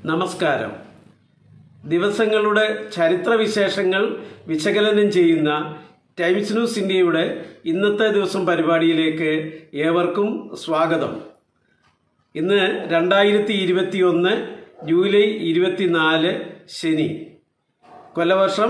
നമസ്കാരം. ദിവസങ്ങളുടെ ചരിത്രവിശേഷങ്ങൾ വിശകലനം ചെയ്യുന്ന ടൈംസ് ന്യൂസ് ഇന്ത്യയുടെ ഇന്നത്തെ ദിവസം പരിപാടിയിലേക്ക് ഏവർക്കും സ്വാഗതം. ഇന്ന് 2021 ജൂലൈ 24 ശനി, കൊല്ലവർഷം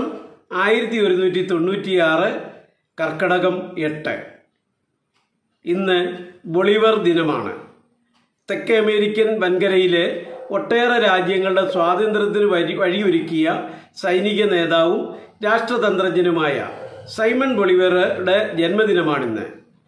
1196, കർക്കടകം 8. ഇന്ന് ബൊളിവർ ദിനമാണ്. തെക്കേ അമേരിക്കൻ വൻകരയിലെ ഒട്ടേറെ രാജ്യങ്ങളുടെ സ്വാതന്ത്ര്യത്തിന് വഴിയൊരുക്കിയ സൈനിക നേതാവും രാഷ്ട്രതന്ത്രജ്ഞനുമായ സൈമൺ ബൊളിവറുടെ ജന്മദിനമാണിന്ന്.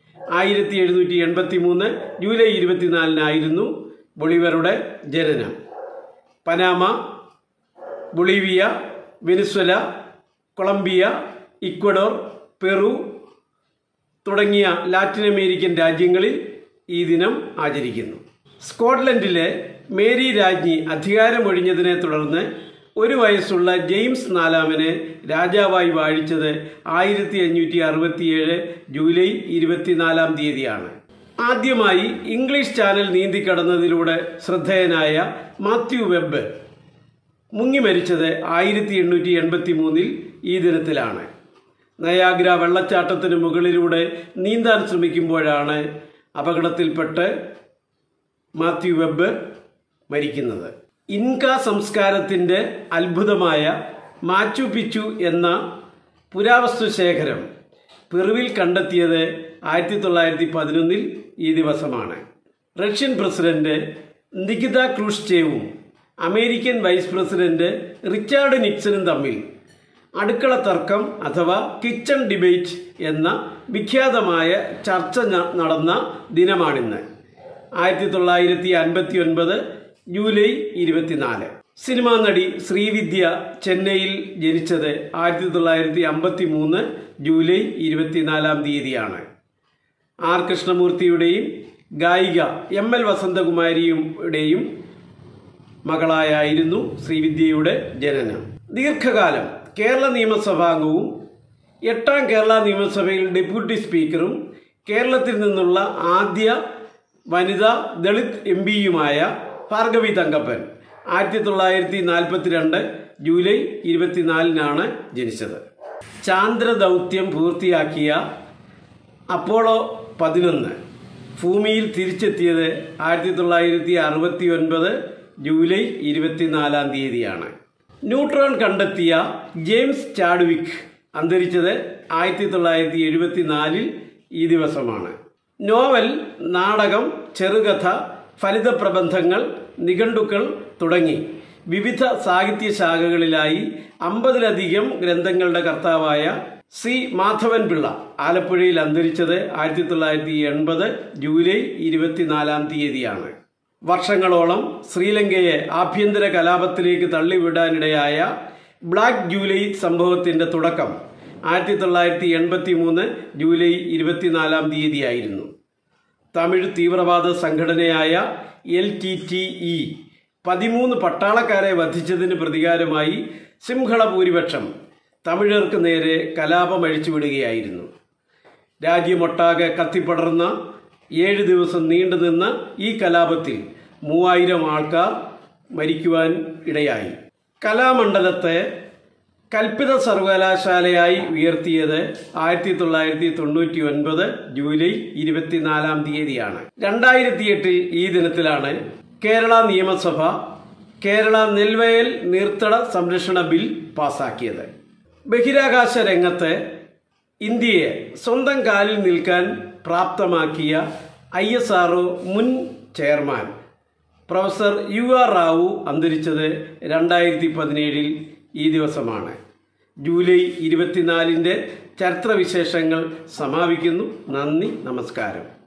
1783 ജൂലൈ 24 ബൊളിവറുടെ ജനനം. Panama, Bolivia, Venezuela, Colombia, Ecuador, Peru തുടങ്ങിയ ലാറ്റിൻ അമേരിക്കൻ രാജ്യങ്ങളിൽ ഈ ദിനം ആചരിക്കുന്നു. സ്കോട്ട്ലൻഡിലെ മേരി രാജ്ഞി അധികാരമൊഴിഞ്ഞതിനെ തുടർന്ന് 1 വയസ്സുള്ള ജെയിംസ് 4 രാജാവായി വാഴിച്ചത് 1567 ജൂലൈ 24 ആദ്യമായി ഇംഗ്ലീഷ് ചാനൽ നീന്തിക്കടന്നതിലൂടെ ശ്രദ്ധേയനായ മാത്യു വെബ് മുങ്ങി മരിച്ചത് 1883 ഈ ദിനത്തിലാണ്. നയാഗ്ര വെള്ളച്ചാട്ടത്തിന് മുകളിലൂടെ നീന്താൻ ശ്രമിക്കുമ്പോഴാണ് അപകടത്തിൽപ്പെട്ട് മാത്യു വെബ് മരിക്കുന്നത്. ഇൻക സംസ്കാരത്തിൻ്റെ അത്ഭുതമായ മാച്ചു പിച്ചു എന്ന പുരാവസ്തു ശേഖരം പെറുവിൽ കണ്ടെത്തിയത് 1911 ഈ ദിവസമാണ്. റഷ്യൻ പ്രസിഡന്റ് നികിത ക്രൂഷ്ചേവും അമേരിക്കൻ വൈസ് പ്രസിഡന്റ് റിച്ചാർഡ് നിക്സണും തമ്മിൽ അടുക്കള തർക്കം അഥവാ കിച്ചൺ ഡിബേറ്റ് എന്ന വിഖ്യാതമായ ചർച്ച നടന്ന ദിനമാണിന്ന്. 1959 ജൂലൈ 24. സിനിമാ നടി ശ്രീവിദ്യ ചെന്നൈയിൽ ജനിച്ചത് 1953 ജൂലൈ 24 ആർ കൃഷ്ണമൂർത്തിയുടെയും ഗായിക ML വസന്തകുമാരിയുടെയും മകളായിരുന്നു ശ്രീവിദ്യയുടെ ജനനം. ദീർഘകാലം കേരള നിയമസഭാംഗവും 8ാം കേരള നിയമസഭയിൽ ഡെപ്യൂട്ടി സ്പീക്കറും കേരളത്തിൽ നിന്നുള്ള ആദ്യ വനിതാ ദളിത് MPയുമായ ഭാർഗവി തങ്കപ്പൻ 1942 ജൂലൈ 24 ജനിച്ചത്. ചാന്ദ്രദൗത്യം പൂർത്തിയാക്കിയ അപ്പോളോ 11 ഭൂമിയിൽ തിരിച്ചെത്തിയത് 1969 ജൂലൈ 24 ന്യൂട്രോൺ കണ്ടെത്തിയ ജെയിംസ് ചാഡ്വിക് അന്തരിച്ചത് 1974 ഈ ദിവസമാണ്. നോവൽ, നാടകം, ചെറുകഥ, ഫലിത പ്രബന്ധങ്ങൾ, നിഘണ്ടുക്കൾ തുടങ്ങി വിവിധ സാഹിത്യ ശാഖകളിലായി 50ലധികം ഗ്രന്ഥങ്ങളുടെ കർത്താവായ സി മാധവൻ പിള്ള ആലപ്പുഴയിൽ അന്തരിച്ചത് 1980 ജൂലൈ 24 വർഷങ്ങളോളം ശ്രീലങ്കയെ ആഭ്യന്തര കലാപത്തിലേക്ക് തള്ളിവിടാനിടയായ ബ്ലാക്ക് ജൂലൈ സംഭവത്തിന്റെ തുടക്കം 1983 ജൂലൈ 24 തമിഴ് തീവ്രവാദ സംഘടനയായ LTTE 13 പട്ടാളക്കാരെ വധിച്ചതിന് പ്രതികാരമായി സിംഹള ഭൂരിപക്ഷം തമിഴർക്ക് നേരെ കലാപമഴിച്ചുവിടുകയായിരുന്നു. രാജ്യമൊട്ടാകെ കത്തിപ്പടർന്ന 7 ദിവസം നീണ്ടുനിന്ന ഈ കലാപത്തിൽ 3000 ആൾക്കാർ മരിക്കുവാൻ ഇടയായി. കലാമണ്ഡലത്തെ കൽപ്പിത സർവകലാശാലയായി ഉയർത്തിയത് 1999 ജൂലൈ 24 2008 ഈ ദിനത്തിലാണ് കേരള നിയമസഭ കേരള നെൽവയൽ നീർത്തട സംരക്ഷണ ബിൽ പാസാക്കിയത്. ബഹിരാകാശ രംഗത്ത് ഇന്ത്യയെ സ്വന്തം കാലിൽ നിൽക്കാൻ പ്രാപ്തമാക്കിയ ISRO മുൻ ചെയർമാൻ പ്രൊഫസർ UR റാവു അന്തരിച്ചത് 2017 ഈ ദിവസമാണ്. ജൂലൈ 24 ചരിത്രവിശേഷങ്ങൾ സമാപിക്കുന്നു. നന്ദി, നമസ്കാരം.